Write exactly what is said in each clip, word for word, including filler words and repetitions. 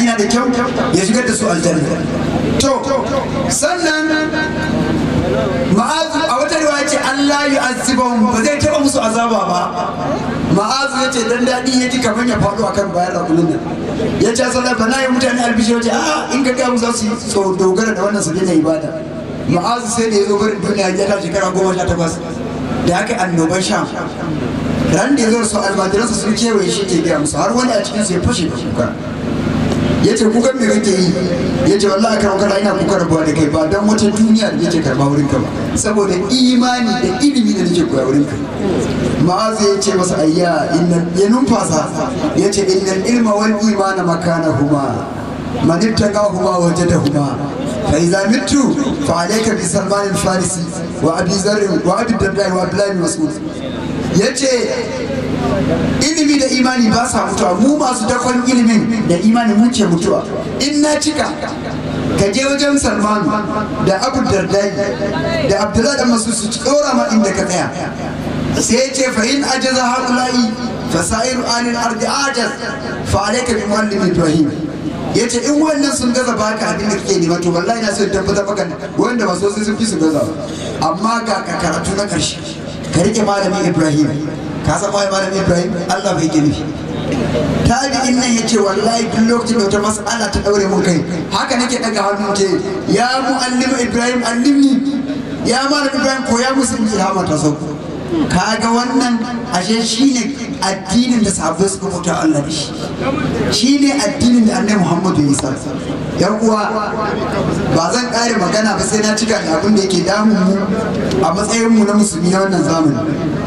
yana da kyau ya shigar da su aljanna. To sannan Ma'azu a wata riwaya ce Allah ya azibahum, ba zai taɓa musu azaba ba. Ma'azu ya ce dan daɗi ya ji kamar ya faɗo akan bayan rakulun nan. Ya ce sallah ba na yi mutane albishi ya ce a'a in ka gaya musu su yi dogara da wannan su daina ibada. Ma'azu sai da ya zo barin duniya ya ta shekara goma sha takwas da haka annoban sham. Ran da ya zo su almajiransa sun kewaye shi ke gaya musu har wani a cikinsu ya fashe da kuka. Ya ce kukan me kake yi? Ya ce wallahi kan wakala ina kuka rabuwa da kai ba don wata duniya da nake karba wurin ka ba, saboda imani da ilimi da nake koya wurin ka. Ma'azu ya ce masa ayya inna ya numfasa ya ce innal ilma wal imana makanahuma man ittaqahuma wajadahuma fa idza mittu fa alayka bi Salman al-Farisi wa Abi Zarr wa Abi Darda wa Abdullah bin Mas'ud. Ya ce ilimi da imani ba sa mutuwa, mu masu dakon ilimin da imani mun ce mutuwa. In na cika ka je wajen Salman da Abu Dardai da Abdullahi dan Mas'ud su tsora ma inda ka tsaya. Sai ya ce fa in ajaza haula'i fa sa'iru anil ardi ajaz fa alayka bi muallim Ibrahim. Ya ce in wannan sun gaza baka abin da kake nema to wallahi na so tabbata maka wanda ba so sai sun fi su gaza, amma ga karatu na karshe ka rike malamin Ibrahim. Ka san wai malamin Ibrahim Allah bai ke nufi. Tabi'in nan yace wallahi duk lokacin da wata mas'ala ta daure mun kai haka nake daga hannu ce ya muallim Ibrahim allimni, ya malamin Ibrahim koya musu ilhama ta sauko. Kaga wannan ashe shine addinin da sahabbai suka mutu Allah da shi, shine addinin da Annabi Muhammadu ya isa. Yan uwa ba zan kare magana ba sai na cika da abin da yake damun mu a matsayin mu na musulmi na wannan zamani.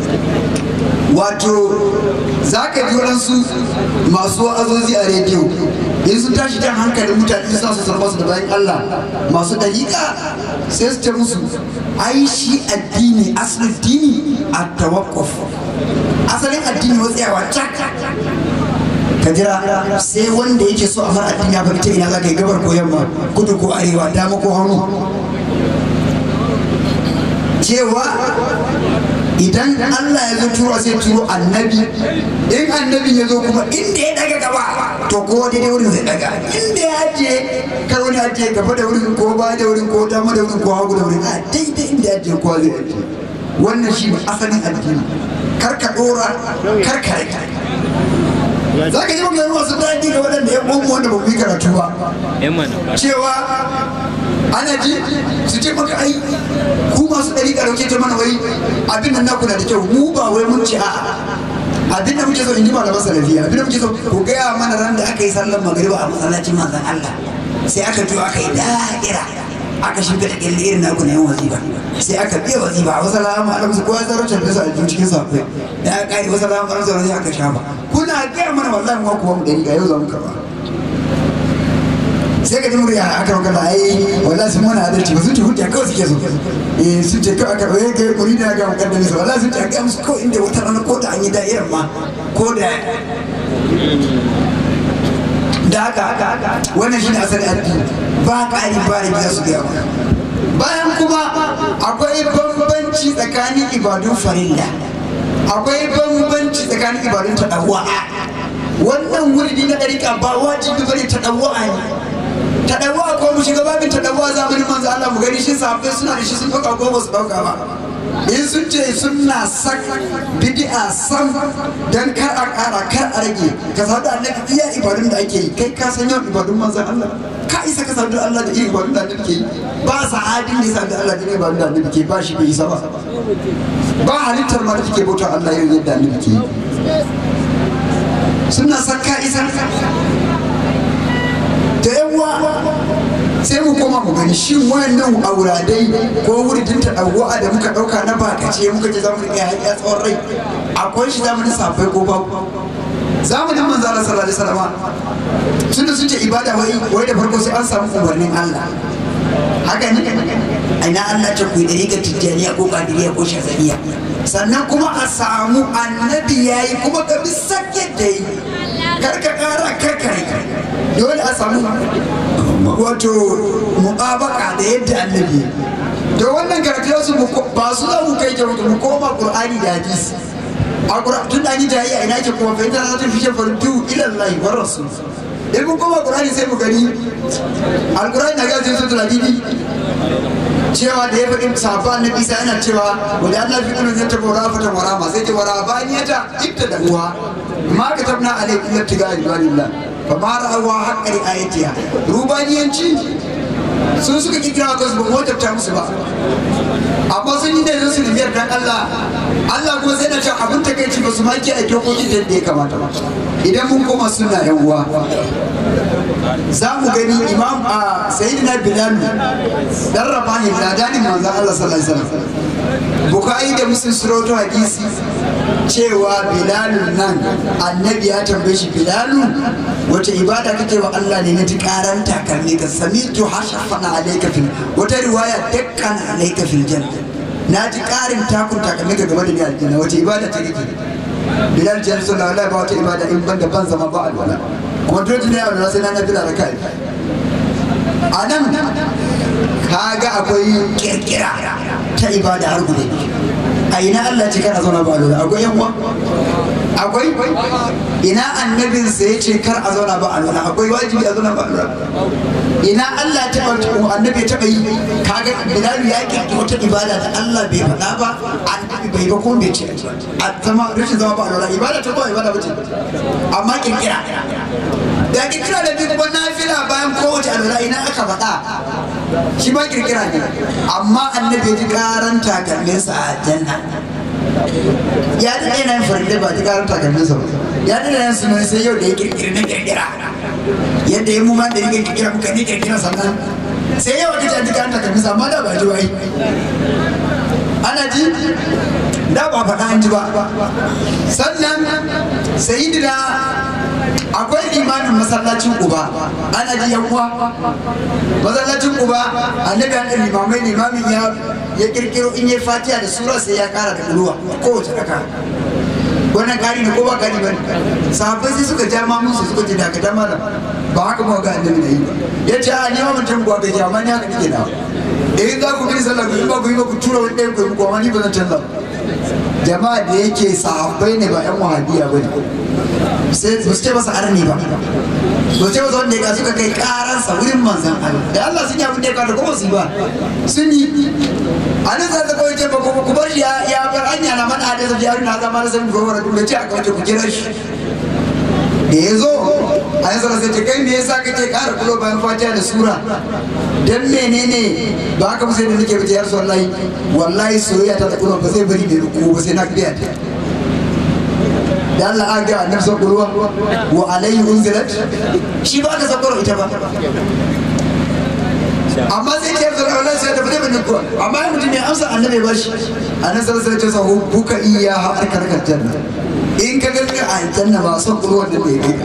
Wato za ka ji waɗansu masu wa'azozi a rediyo in sun tashi jan hankalin mutane suna su sarfa su da bayan Allah masu dariƙa sai su ce musu ai shi addini asalin dini a tawakkuf, asalin addini watsayawa cak. Ka jira sai wanda yake so a mara addini ya bari ta ina za ka yi gabar ko yamma, kudu ko arewa, dama ko hannu. Cewa idan Allah ya zo turo sai turo annabi, in annabi ya zo kuma inda ya daga gaba to kowa daidai wurin zai daga, inda ya je kar wani ajiye gaba da wurin ko ba da wurin ko dama da wurin ko hagu da wurin, a daidai inda ya je kowa zai ajiye. Wannan shi ne asalin addini, kar ka dora kar ka rika. Za ka yi magana masu daɗi ga waɗanda ya ɓomo wanda ba ku yi karatu ba, cewa ana ji su ce maka ai ku masu ɗari ɗauke ta mana wai abin nan naku na da kyau. Mu ba wai mun ce a'a, abin da muke so in ji malaman salafiya, abin da muke so ku gaya mana ran da aka yi sallar magariba a masallacin manzon Allah sai aka jo aka yi da'ira aka shimfe da ƙyalle irin naku na yan wazifa, sai aka biya wazifa a wasu lama alamu su kowa zaro can bisa a cikin safai da aka ƙari wasu lama alamu sai aka shafa. Kuna gaya mana wallahi mu kuwa mu ɗari ga yau za mu karɓa. Sai ka ji murya aka roƙa da ai wallahi sun mana adalci ba, sun ce hujja kawai suke so. Eh sun ce kawai aka roƙe ga kuri da ga mukaddami su wallahi sun ce ga musu kawai inda wata rana ko da an yi da'irar ma ko da da haka wannan shine asalin addini, ba ƙari ba da za su gaya mana. Bayan kuma akwai bambanci tsakanin ibadun farilla, akwai bambanci tsakanin ibadun tadawwa. Wannan wurdi na ɗariƙa ba wajibi bane, tadawwa ne. Tadawwa ko mu shiga babin tadawwa zamanin manzo Allah mu gani shi sahabbai suna da shi sun dauka ko ba su dauka ba. In sun ce suna sak bid'a sam dan kar a kara kar a rage, ka sadu annabi iya ibadun da ake yi. Kai ka san yau ibadun manzo Allah ka isa ka sadu Allah da irin ibadun da annabi ke yi? Ba sahabin da ya sadu Allah da irin ibadun da annabi ke ba shi bai isa ba. Ba halittar ma da take bauta Allah yau yadda annabi ke yi. Suna sakka isa da yawa. Sai mu koma mu gani shin wannan auradai ko wuridin ta dawwa da muka dauka na bakace muka ce zamu rike haƙiƙa tsawon rai akwai shi zamanin safai ko babu? Zamanin manzo Allah sallallahu alaihi wasallam tunda sun ce ibada wai wai da farko sai an samu umarnin Allah, haka ne? Aina Allah ce ku yi dariƙa tijjaniya ko qadiriyya ko shazaliya, sannan kuma a samu annabi yayi kuma ka bi sakke da yi, karka kara karkare, dole a samu wato muƙabaka da yadda annabi. To wannan karatu su ba su za mu kai kyautu mu koma Qur'ani da hadisi. A Qur'ani tun da ni da yi ina ke kuma fa inda za ta fice fardu ila Allah wa rasul. in mun koma Qur'ani sai mu gani Al-Qur'ani na gajin su tuladibi cewa da ya faɗi sahabba annabi sai yana cewa wanda Allah fi kana zata bora fata warama sai ce warabaniyata ibtada uwa ma katabna alayka illa tiga illallah fa ma ra'awa haqqi ayatiha rubaniyanci sun suka kikira kansu ba mu tabta musu ba amma sun yi da su da biyar dan Allah Allah kuma sai na ce abin takeici ba su ma ki a dokokin da ya kamata ba idan mun koma suna yan uwa za mu gani imam a sayyidina bilal dan rabani ladanin manzon Allah sallallahu alaihi wasallam bukhari da muslim suroto hadisi cewa bilalun nan annabi ya tambaye shi bilalu wata ibada kake wa Allah ne na ji karan takalmi ka samitu hashafana alayka fil wata riwaya dakkan alayka fil janna na ji karin takun takalmi ka game da ni aljanna wata ibada ta kake bilal jan sallallahu alaihi ba wata ibada in banda ban zama ba alwala kuma dole ne a sai na nafila rakai anan kaga akwai kirkira ta ibada har gudu a ina Allah ce kana zauna ba alwala akwai yan uwa akwai ina annabin sa yace kar a zauna ba alwala akwai wajibi a zauna ba alwala ina Allah ta bar annabi ta bai kaga Bilal ya kirki wata ibada da Allah bai faɗa ba annabi bai ba ko bai ce a zama rashin zama ba alwala ibada ta ba ibada bace amma kirkira da kirkira da bi kuma nafila bayan kowace alwala ina aka faɗa shi ba kirkira ne amma annabi ya ji karan takalminsa a janna ya daɗa yana yin farille ba ji karan takalminsa ba ya daɗa yin sunan sai yau da ya kirkiri na kirkira yadda ya muma da ya kirkira muka ne kirkira sannan sai yau da ta ji karan takalminsa amma da ba ji wai ana ji da ba faɗa an ji ba sannan sayidina akwai limamin masallacin Quba ana ji yan uwa masallacin Quba annabi an limamai limamin ya ya kirkiro in yayi fatiha da sura sai ya kara da ruwa kowace raka wannan kari ne ko ba kari bane sahabbai sai suka ja mamun su suka ce da ka malam ba haka ba ga annabi nayi ya ce a ni ma mutum gwa ga jama'a ne haka nake da eh za ku bi sallah ku ba ku yi ba ku tura wani ɗaya ku gwa ni ba zan canza jama'a da yake sahabbai ne ba yan wahabiya bane sai ba su ce masa arni ba ba su ce masa wanda ya suka kai karansa wurin manzan Allah da Allah sun yi abin da ya kada kuma su yi ba sun yi a nan zai zaka wace ba ku bar shi ya bar anya na mana da zafi yarin na zama na sami gowar da ce a kawace ku kira shi da ya zo a yanzu da sai ce kai me yasa kake kara kulo bayan fatiha da sura dan menene ba haka musu da nake bace ya rasu wallahi wallahi soyayya ta da kulo ba zai bari ne ruku ba sai na kiyaye ta da Allah an ga annabi sallallahu wa alaihi unzilat shi ba ka sakoro ita ba amma sai ce da Allah sai ta bade bin ko amma mutum ya amsa annabi ba shi annabi sallallahu alaihi wasallam buka iya har karkar janna in ka ga a janna ba son ruwan da bai kai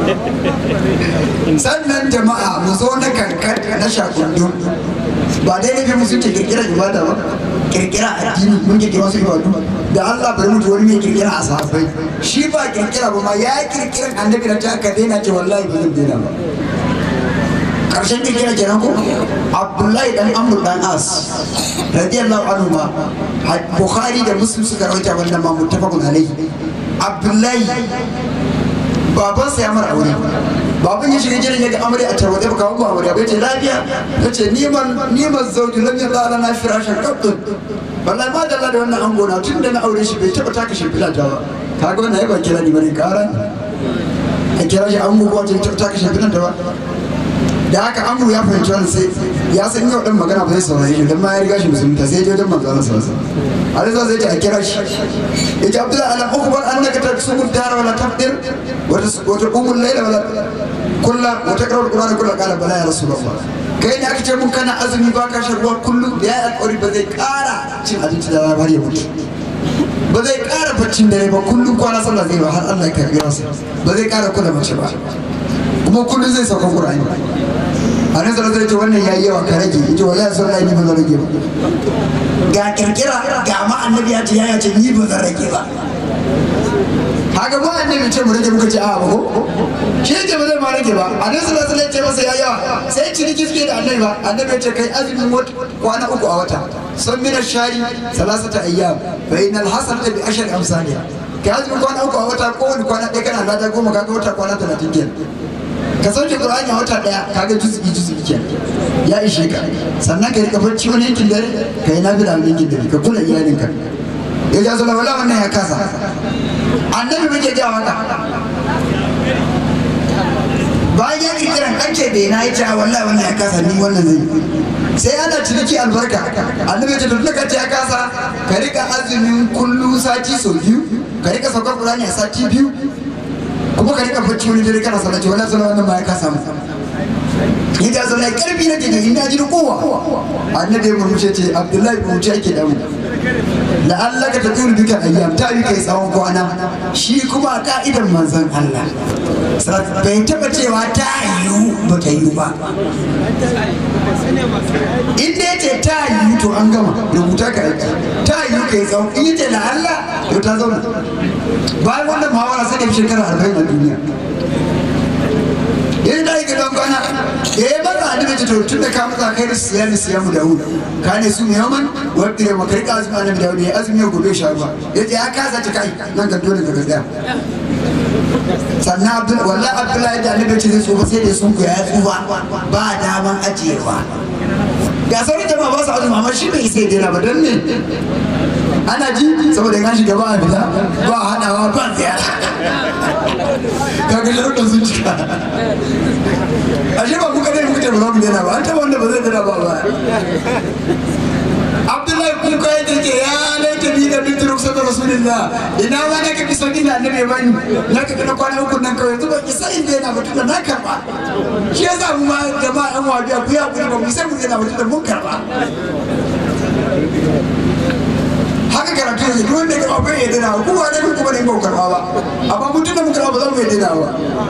sannan jama'a mu zo na kankan na shakundu ba dai ne mu suke kirkira ibada ba kirkira addini mun kirkira wasu ibadu da Allah bari mutu wani mai kirkira a sahabbai shi ba kirkira ba ma ya kirkira annabi da ta aka daina ce wallahi ba zan daina ba karshen kirkira kenan ko Abdullahi dan Amr dan As radiyallahu anhu ma Bukhari da Muslim suka rawaita wannan ma muttafaqun alaihi Abdullahi babansa ya mara aure baban ya shiga gidan ya ga amarya a tarwade ba kawo amarya bai ce lafiya ta ce niman niman zauji lam yadda ala na firashin kaɗin wallahi ma da da wannan ango na tun da na aure shi bai taɓa taka shimfiɗa ta ba kaga wannan ya ba kira ni bane ƙara a kira shi ango ko ta taɓa taka shimfiɗa ta ba da haka ango ya fahimci wannan sai ya san yau ɗan magana ba zai saurare shi don ma ya riga shi musulunta sai ya je wajen manzo Allah sallallahu alaihi wasallam alisa zai ce a kira shi ya ce Abdullahi alam ukbar annaka taksubu dara wala tafdir wata umul laila wala kulla wata karar qur'ani kulla qala bala ya rasulullah kai ne aka ce mun kana azumi ba ka shan ruwa kullum da ya alƙawari ba zai ƙara cin abinci da rana har ya mutu ba zai ƙara baccin dare ba kullum kwana sallah zai ba har Allah ya karɓi masa ba zai ƙara kula mace ba kuma kullum zai sauka qur'ani a nan zara zai ce wannan yayi yawa ka rage ita wallahi sallah ni ba zan rage ba ga kirkira ga ma annabi ya ce ya ce ni ba zan rage ba haka ba annabi ce mu rage muka ce a ba ko shi ce ba zai ma rage ba annabi sallallahu alaihi wasallam ce masa ya yawa sai ciniki suke da annabi ba annabi ya ce kai azumin kwana uku a wata san min ash-shari salasata ayyam fa innal hasanata bi ashri amsalha kai azumin kwana uku a wata ko wani kwana ɗaya kana lada goma kaga wata kwana talatin kenan ka sauke Qur'ani a wata daya kaga juz'i juz'i kenan ya ishe ka sannan ka rika bacci wani yankin dare ka yi nafila wani yankin dare ka kula iyalinka ya ja zula wala wannan ya kasa annabi muke ga haka bayan ya kiran kanke bai na yace a wallahi wannan ya kasa ni wannan zai sai ana ciniki albarka annabi ya ce to ka ce ya kasa ka rika azumin kullu sati sau biyu ka rika saukar Qur'ani a sati biyu kuma ka rika bacci wani dare kana salati wala sallah wannan ma ya kasa mu idan zalla karfi nake da ina ji kowa annabi ya murmushe ce Abdullahi murmushe yake da mu la Allah ka taduru duka ayyam ta yi kai tsawon kwana shi kuma ka'idan manzon Allah bai taba cewa ta yiwu ba ta yiwu ba in da yace ta yiwu to an gama rubuta ka aiki ta yiwu kai tsawon in yace la Allah to ta zauna bayan wannan muhawara sai da shekara arba'in a duniya yayin da yake don kwana da ya bada annabi ta tun da ka mutsa kai da siyami siyamu Dawud ka ne su yaman wadda ya maka rika azumi annabi Dawud ya azumi ya gobe sha ruwa yace ya kasa ta kai nan ka dole ka tsaya sannan Abdul wallahi Abdullahi da annabi ce zai tsufa sai da sun ku ya tsufa ba daman ajiyewa ga sauran jama'a ba su azumi amma shi bai sai dena ba don ne ana ji saboda ya shiga ba a fita ba a haɗawa ba ziyara kaga sharuɗin sun cika ashe ba kuka dai kuka ba za mu daina ba an taɓa wanda ba zai daina ba ba Abdullahi kuka ya take ya laita bi da bin turuk sabon rasulillah ina ma na ka fi sauki da annabi ya bani na ka fi na kwana uku nan kawai zuba ki sai daina ba tunda na karɓa shi ya sa mu ma jama'a yan wabiya ku ya kuri ba mu sai mu daina ba tunda mun karɓa haka karatu ne duk wanda ya karɓa bai yadda na kuma ne kuma ne ba karɓa ba amma mutum da muka karɓa ba za mu yadda ba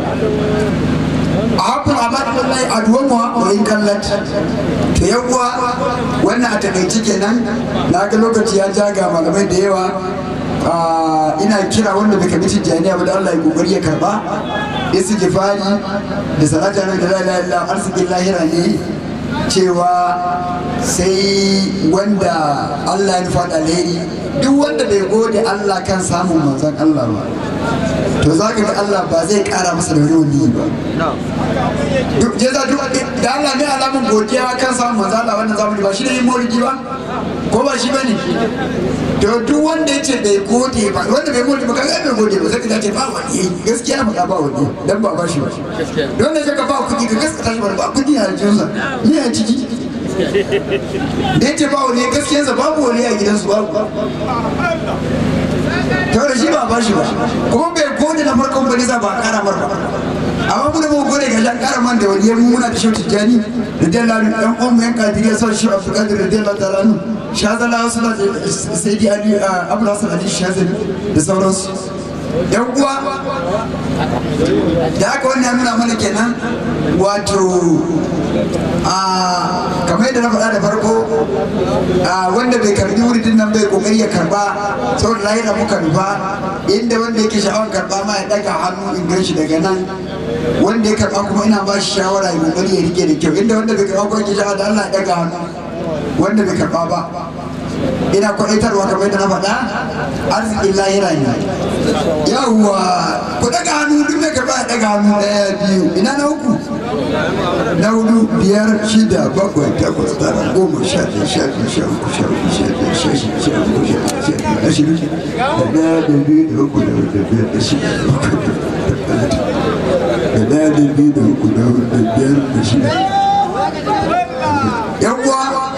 a haƙun amadullahi aduwanwa wa in kallat to yan uwa wannan a takaice kenan na ga lokaci ya jaga malamai da yawa ina kira wanda bai kamitin jami'a ba da Allah ya kokari ya karba istighfari da salatu da la ilaha illa arzikin lahira ne cewa sai wanda Allah ya nufa alheri duk wanda bai gode Allah kan samun manzon Allah ba to za ka ga Allah ba zai kara masa da wani ba duk je za duk da Allah ne alamun godiya kan samun manzon Allah wannan zamani ba shi ne yin maulidi ba ko ba shi bane to duk wanda yace bai gode ba wanda bai gode ba kaga bai gode ba sai ka ce ba wani gaskiya ba ba wani dan ba ba shi ba don ne ka ba kudi ka gaskata shi ba kudi a jinsa ni a ciki da yace ba wani gaskiyarsa babu wani a gidansu babu tare shi ba ba shi ba kuma bai gode na farkon bane za ba kara mar ba amma mu da mu gode ga shan kara man da wani yayin muna da shautin jani da dallali dan uwan yan kadiriya sai shi Abdul Qadir radiyallahu ta'ala anhu shazala wasu da sayyidi Ali Abu Hasan Ali Shazali da sauransu yan uwa da aka wannan nuna mana kenan wato a kamar yadda na faɗa da farko wanda bai karbi wuridin nan bai kokari ya karba saboda lahira muka nufa inda wanda yake sha'awar karba ma ya daga hannu in gan shi daga nan wanda ya karba kuma ina ba shi shawara ya kokari ya rike da kyau inda wanda bai karba kuma yake sha'awar da Allah ya daga hannu wanda bai karba ba ina kwaitarwa kamar yadda na faɗa arzikin lahira ne yawwa ku daga hannu duk mai karba ya daga hannu ɗaya biyu ina na uku na hudu biyar shida bakwai takwas tara goma sha ɗaya sha biyu sha uku sha uku sha biyar sha shida sha uku sha biyar sha biyar ashirin da ɗaya da biyu da uku da hudu da biyar da shida da bakwai da talatin da ɗaya da biyu da uku da hudu da biyar da shida yawwa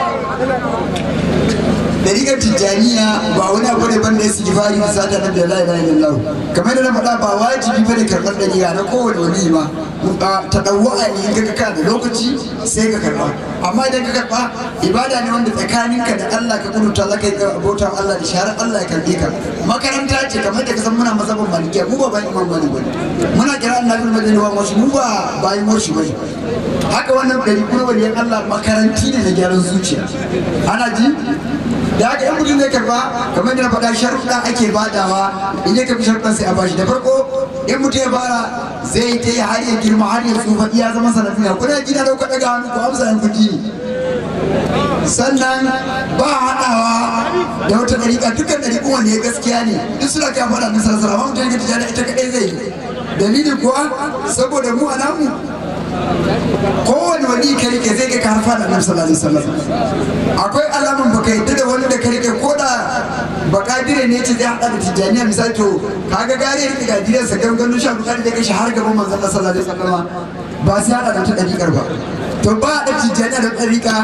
dariƙar tijjaniya ba wani abu ne banda ya su jifari da sata na da la ilaha illallah kamar da na faɗa ba wajibi bane karɓar dariƙa na kowane wani ma ta ɗauwa a ne ka ka da lokaci sai ka karɓa amma idan ka karɓa ibada ne wanda tsakaninka da Allah ka kuduta za ka yi bautan Allah da shahar Allah ya karɓe ka makaranta ce kamar da ka san muna mazhaban malikiya mu ba bayan imam bane bane muna kira annabi madani wa wasu mu ba bayan morshi bane haka wannan ɗari kuma waliyan Allah makaranti ne na gyaran zuciya ana ji da haka yan mutum zai karba kamar da na faɗa sharuɗa ake badawa in ya karbi sharuɗan sai a bashi da farko in mutum ya fara zai ta yi har ya girma har ya tsufa iya zama sanadina kuna gina da kuka ɗaga hannu ko amsa yan kuɗi sannan ba haɗawa da wata ɗariƙa dukkan ɗariƙun wanda ya gaskiya ne duk suna kai faɗa na sarsara amma mutum ya tijjani ita kaɗai zai yi dalili kuwa saboda mu a namu kowane wani ka rike zai ga harfa da annabi sallallahu alaihi wasallam akwai alaman baka yadda da wani da ka rike ko da bakadire ne ce zai hada da tijaniya misali to kaga gare ya rike gadiran sa ganganun sha bukari da kashi har gaban manzon Allah sallallahu alaihi wasallam ba sai hada da ta dariƙar ba to ba da tijaniya da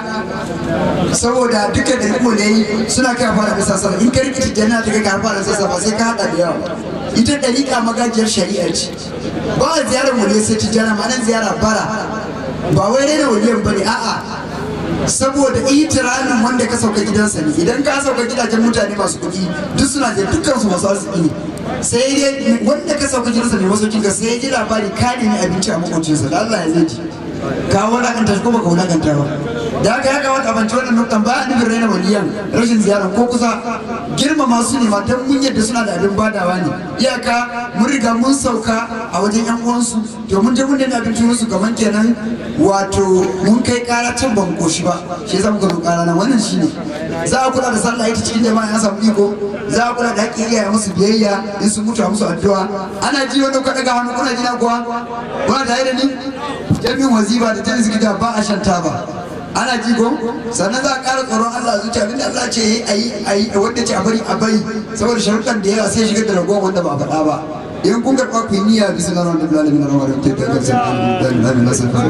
dariƙa saboda duka da riko ne suna kai fara da sassa in ka rike tijaniya ta kai harfa da sassa ba sai ka hada da yawa ita dariƙa magajiyar shari'a ce ba a ziyarar waliyan sai tijjana ma nan ziyara bara ba wai raina waliyan ba ne a'a saboda itiramin wanda ka sauka gidansa ne idan ka sauka gidajen mutane masu kuɗi duk suna da dukkan su masu arziki ne sai dai wanda ka sauka gidansa ne masu kinka sai ya ji labari ka nemi abinci a makocinsa da Allah ya zai ji ka wulakanta shi ko baka wulakanta ba da haka ya kamata a banci wannan nuktan ba a nufin raina waliyan rashin ziyara ko kusa girmama su ne matan mun yadda suna da abin badawa ne iyaka mun riga mun sauka a wajen yan uwansu to mun je mun nemi abincin musu kamar kenan wato mun kai kara can ban koshi ba shi yasa muka zo kara nan wannan shine za a kula da sallah ita cikin jama'a ya samu iko za a kula da haƙƙin iyaye musu biyayya in sun mutu a musu addu'a ana ji wani kuka daga hannu kuna jina kuwa kuna tare da ni jami'in wazifa da jami'in zikida ba a shan taba ana ji ko sannan za a ƙara tsoron Allah zuciya abinda Allah ce yi a yi wanda ce a bari a bari saboda sharuɗan da yawa sai shigar da ragowar wanda ba a faɗa ba in kun karɓa ku yi niyya bisa na ranar lalami na rawar ta ta gasar lalami na sarfa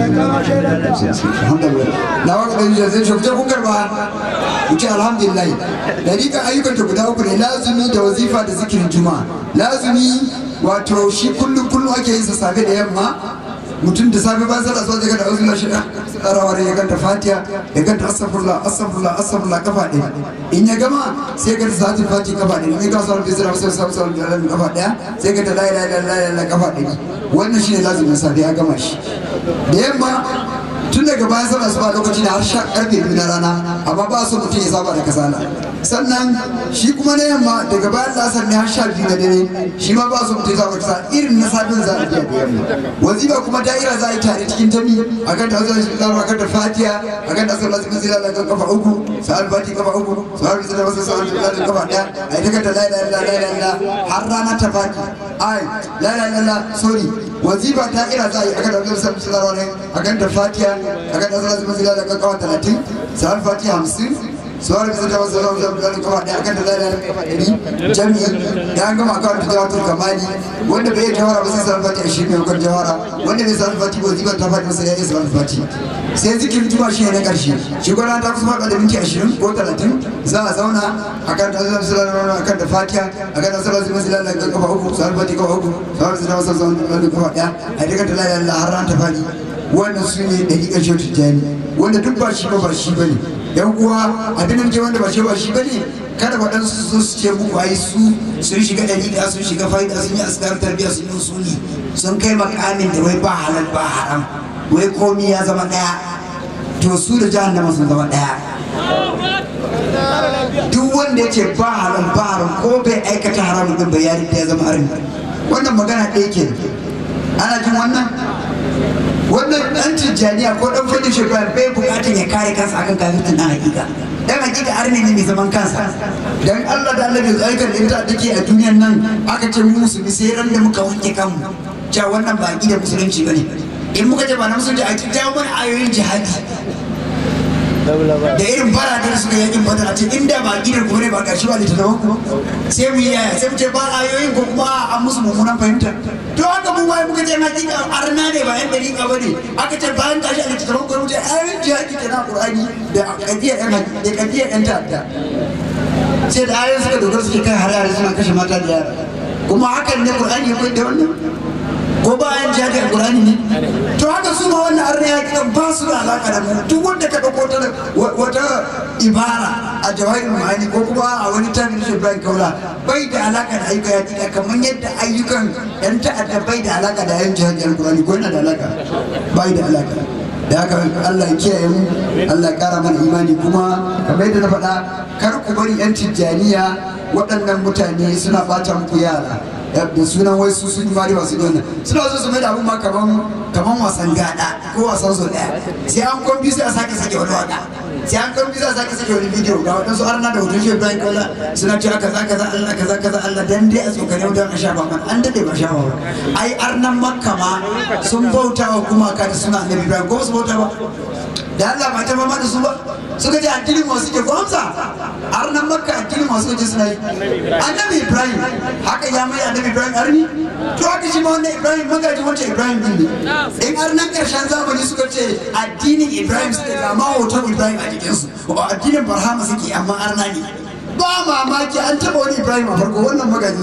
alhamdulillah na waka ɗan jiya zai shafi kun karɓa ku ce alhamdulillah dalikan ayyukan ta guda uku ne lazumi da wazifa da zikirin juma'a lazumi wato shi kullum kullum ake yin sa safe da yamma mutum da safe ba sallah sai ga da uzula shida tarawar ya ganta fatiha ya ganta astaghfirullah astaghfirullah astaghfirullah kafa ɗaya in ya gama sai ga salatul fati kafa ɗaya in ya gama salatul fajr sai sai salatul kafa ɗaya sai ga la ilaha illallah kafa ɗaya wannan shine lazumin safe ya gama shi da yamma tun daga bayan sallah asuba lokaci da har sha karfe biyu na rana amma ba so mutum ya saba da kasala sannan shi kuma na yamma daga bayan lasar ne har sha biyu na dare shi ma ba so mutum ya saba da kasala irin na sabin za a biya da yamma wazifa kuma da'ira za a yi tare cikin tami a kan ta wajen shi a kan ta fatiha a kan ta sallah zikin zila kan kafa uku sa'al fati kafa uku sa'al bisa da wasu sa'al da kafa daya a yi ta kanta la ilaha illallah har rana ta fati ai la ilaha illallah sorry wazifa da'ira za a yi a kan ta wajen sallah zila a kan ta fatiha a kan ta sallah zikin zila kan kafa talatin sa'al fati hamsin suwar bisa da wasu zama zama kafa ɗaya akan da lalata kafa ɗari jami'i ya gama akawar da jawatul kamali wanda bai yi jawara ba sai sanar fati a shirin yankar jawara wanda bai sanar fati ba zibar ta fati masa ya yi sanar fati sai zikirin juma shi ne na ƙarshe shi gwada ta kusa faɗa da minti ashirin ko talatin za a zauna akan da zama sanar akan da fatiya akan da sanar zama sanar da kafa uku sanar fati kafa uku sanar bisa da wasu zama kafa ɗaya a dukkan da lalata har ran ta fadi wannan su ne ɗariƙar shi tijjani wanda duk ba shi ba ba shi ba ne yan uwa abin da muke wanda ba shi ba shi ba ne kada waɗansu su su ce muku ai su sun shiga ɗariƙa sun shiga fa'ida sun yi askar tarbiyya sun yi usuli sun kai makamin da wai ba halal ba haram wai komi ya zama ɗaya to su da jahannama sun zama ɗaya duk wanda ya ce ba halal ba haram ko bai aikata haramun ɗin bayani da ya zama haram wannan magana ɗaya ke ana jin wannan wannan dan tijjaniya ko dan fadin shugaba bai bukatar ya kare kansa akan kafirtin dan hakika dan hakika arne ne mai zaman kansa dan Allah da Allah bai aikar da ita take a duniyar nan aka ce mu musulmi sai ran da muka wanke kanmu cewa wannan ba aqidar musulunci bane in muka ce ba na musulunci a jawo mana ayoyin jihadi da irin barata da suka yakin badar a ce inda ba aqidar ku ne ba gashi ba littattafan ku sai mu yi yaya sai mu ce ba ayoyin ko kuma an musu mummunan fahimta to haka mu wai muka ce hakika arna ne ba yan dariƙa ba ne aka ce bayan tashi a littattafan ku mu ce ayoyin jihadi ke na Qur'ani da kadiyar yan da kadiyar yan ta'adda sai da ayoyin suka dogara suke kai har-hare suna kashe mata da yara kuma hakan ne Qur'ani ya koyar da wannan ko bayan jihadi a Qur'ani ne to haka su ma wannan arna ya kira ba su da alaka da mu duk wanda ka dauko ta wata ibara a jawahirul ma'ani ko kuma a wani tarin shi Ibrahim Kaula bai da alaka da ayyuka ya kida kamar yadda ayyukan yan ta'adda bai da alaka da yan jihadi a Qur'ani ko yana da alaka bai da alaka da haka Allah ya kiyaye mu Allah ya kara mana imani kuma kamar yadda na faɗa kar ku bari yan tijjaniya waɗannan mutane suna bata muku yara da sunan wai su sun fari masu dona suna so su mai da abun ma kaman kaman wasan gada ko wasan so daya sai an kwambi sai a sake sake wani waka sai an kwambi sai a sake sake wani bidiyo ga wadansu arna da hoton shi Ibrahim Kaula suna cewa kaza kaza Allah kaza kaza Allah dan dai a tsokane don a shafa man an dade ba shafa ba ai arnan Makka ma sun bauta wa gumaka da suna Annabi Ibrahim ko su bauta ba da Allah ba ta mama da su ba suka ji addinin masu ke gwamsa har nan Makka addinin masu ke suna yi Annabi Ibrahim haka ya mai Annabi Ibrahim arni to haka shi ma wannan Ibrahim magaji wancan Ibrahim din ne in har nan karshen zamani suka ce addinin Ibrahim suke ga ma hoton Ibrahim a jikinsu ba addinin Barhama suke amma arna ne ba mamaki an taba wani Ibrahim a farko wannan magaji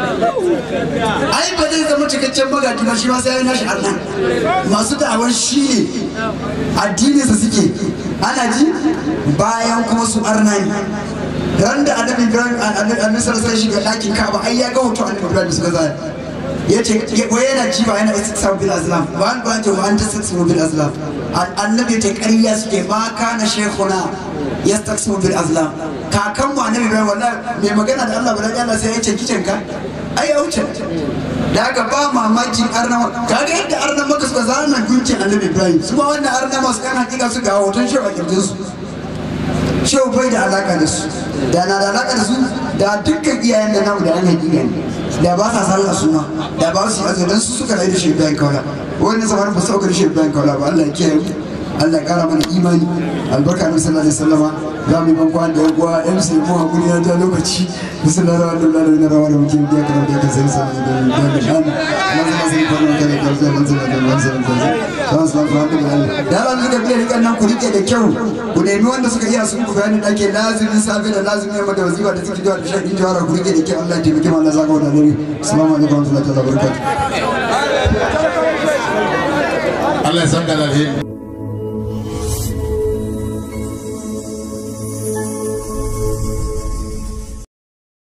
ne ai ba zai zama cikakken magaji ba shi ma sai ya nashi arnan masu da'awar shi ne addininsa suke ana ji bayan kuma su arna ne ran da Annabi Ibrahim annabi sai shiga ɗakin Ka'aba ai ya ga hoto Annabi Ibrahim suka zaya yace wai yana ji ba yana istiksamu bil azlam ba an ba ta wa anta istiksamu bil azlam annabi ta ƙarya suke ba kana shaykhuna yastaksamu bil azlam kakan mu Annabi Ibrahim wallahi mai magana da Allah bada Allah sai ya ce kicin ka ai ya wuce da aka ba mamakin arnama kaga yadda arnan maka suka zana gunkin Annabi Ibrahim su ma wannan arnama su kan hakika su ga hoton shehu a kirjin su shehu bai da alaka da su da na da alaka da su da dukkan iyayen da namu da an hakika ne da ba sa sallah su ma da ba su yi dan su suka rayu da shehu Ibrahim Kaula wannan zamanin ba su sauka da shehu Ibrahim Kaula ba Allah ya kiyaye mu Allah ya kara mana imani albarka na sallallahu alaihi wasallama za mu yi ban kwan da uwa yan sai mu hakuri na ta lokaci bismillahir rahmanir rahim rawa da mutum da kana da sai sai da da shan na zama sai farko da da da nan sai da nan sai da sai sai alhamdulillah da Allah suka biya rikan nan ku rike da kyau ku nemi wanda suka iya su ku bayani da ke lazimin safi da lazimin yamma da wazifa da zikiri da shaɗin jawara ku rike da kyau Allah ya taimake mu Allah zaka wada dare assalamu alaikum wa rahmatullahi wa barakatuh Allah ya san da alheri